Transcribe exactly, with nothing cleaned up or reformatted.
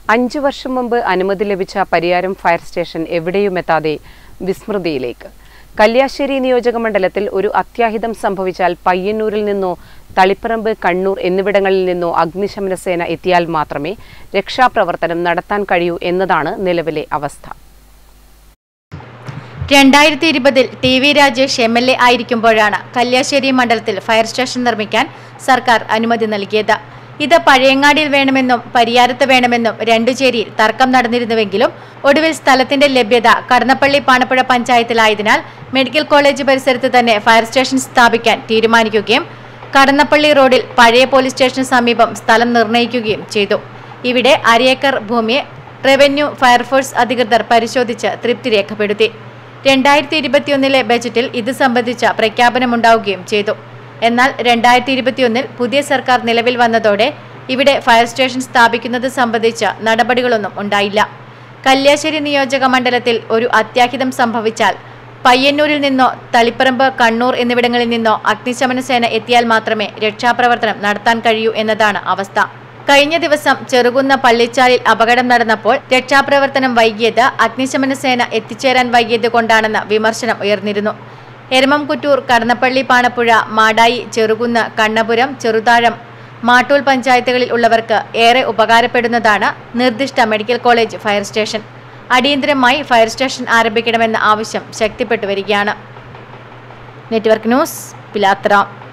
അഞ്ചു വർഷം മുമ്പ് അനുമതി ലഭിച്ച പരിയാരം ഫയർ സ്റ്റേഷൻ എവിടെയുമെത്താതെ വിസ്മൃതിയിലേക്ക്. കല്യാശ്ശേരി നിയോജക മണ്ഡലത്തിൽ ഒരു അത്യാഹിതം സംഭവിച്ചാൽ പയ്യന്നൂരിൽ നിന്നോ തളിപ്പറമ്പ്, കണ്ണൂർ എന്നിവിടങ്ങളിൽ നിന്നോ അഗ്നിശമന സേന എത്തിയാൽ മാത്രമേ രക്ഷാപ്രവർത്തനം നടത്താൻ കഴിയൂ എന്നതാണ് നിലവിലെ അവസ്ഥ. രണ്ടായിരത്തി ഇരുപതിൽ T V Rajesh M L A ആയിരിക്കുമ്പോഴാണ് കല്യാശ്ശേരി മണ്ഡലത്തിൽ ഫയർ സ്റ്റേഷൻ നിർമ്മിക്കാൻ സർക്കാർ അനുമതി നൽകിയത്. ഇത് പഴയങ്ങാടിയിൽ വേണമെന്നും പരിയാരത്ത് വേണമെന്നും രണ്ടുചേരിയിൽ തർക്കം നടന്നിരുന്നുവെങ്കിലും ഒടുവിൽ സ്ഥലത്തിന്റെ ലഭ്യത കടന്നപ്പള്ളി പാണപ്പുഴ പഞ്ചായത്തിലായതിനാൽ മെഡിക്കൽ കോളേജ് പരിസരത്ത് തന്നെ ഫയർ സ്റ്റേഷൻ സ്ഥാപിക്കാൻ തീരുമാനിക്കുകയും കടന്നപ്പള്ളി റോഡിൽ പഴയ പോലീസ് സ്റ്റേഷന് സമീപം സ്ഥലം നിർണ്ണയിക്കുകയും ചെയ്തു. ഇവിടെ അരയേക്കർ ഭൂമിയെ റവന്യൂ ഫയർഫോഴ്സ് അധികൃതർ പരിശോധിച്ച് തൃപ്തി രേഖപ്പെടുത്തി. രണ്ടായിരത്തി ഇരുപത്തിയൊന്നിലെ ബജറ്റിൽ ഇത് സംബന്ധിച്ച പ്രഖ്യാപനമുണ്ടാവുകയും ചെയ്തു. എന്നാൽ രണ്ടായിരത്തി ഇരുപത്തിയൊന്നിൽ പുതിയ സർക്കാർ നിലവിൽ വന്നതോടെ ഇവിടെ ഫയർ സ്റ്റേഷൻ സ്ഥാപിക്കുന്നത് സംബന്ധിച്ച നടപടികളൊന്നും ഉണ്ടായില്ല. കല്യാശ്ശേരി നിയോജക മണ്ഡലത്തിൽ ഒരു അത്യാഹിതം സംഭവിച്ചാൽ പയ്യന്നൂരിൽ നിന്നോ തളിപ്പറമ്പ്, കണ്ണൂർ എന്നിവിടങ്ങളിൽ നിന്നോ അഗ്നിശമന സേന എത്തിയാൽ മാത്രമേ രക്ഷാപ്രവർത്തനം നടത്താൻ കഴിയൂ എന്നതാണ് അവസ്ഥ. കഴിഞ്ഞ ദിവസം ചെറുകുന്ന പള്ളിച്ചാലിൽ അപകടം നടന്നപ്പോൾ രക്ഷാപ്രവർത്തനം വൈകിയത് അഗ്നിശമന സേന എത്തിച്ചേരാൻ വൈകിയത് കൊണ്ടാണെന്ന വിമർശനം ഉയർന്നിരുന്നു. എരമംകുറ്റൂർ, കടന്നപ്പള്ളി പാണപ്പുഴ, മാടായി, ചെറുകുന്ന്, കണ്ണപുരം, ചെറുതാഴം, മാട്ടൂൽ പഞ്ചായത്തുകളിൽ ഉള്ളവർക്ക് ഏറെ ഉപകാരപ്പെടുന്നതാണ് നിർദ്ദിഷ്ട മെഡിക്കൽ കോളേജ് ഫയർ സ്റ്റേഷൻ. അടിയന്തരമായി ഫയർ സ്റ്റേഷൻ ആരംഭിക്കണമെന്ന ആവശ്യം ശക്തിപ്പെട്ടു വരികയാണ്. Network news, Pilathara.